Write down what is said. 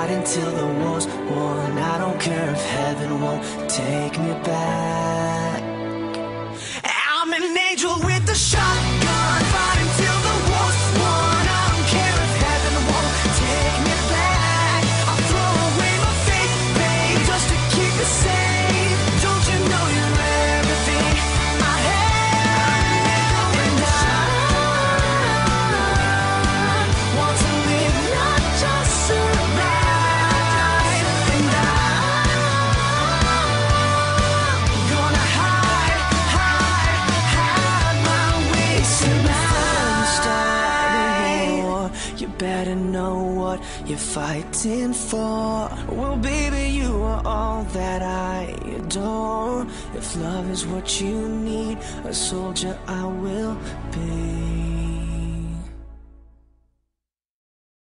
fight until the war's won. I don't care if heaven won't take me back. I'm an angel with a shotgun, fight until the war's won. I don't care if heaven won't take me back. I'll throw away my faith, babe, just to keep it safe. Don't you know you're everything I have? And I want to live, not just survive. And I'm gonna hide my way tonight. You better know what you're fighting for. Well, baby, you are all that I adore. If love is what you need, a soldier I will be.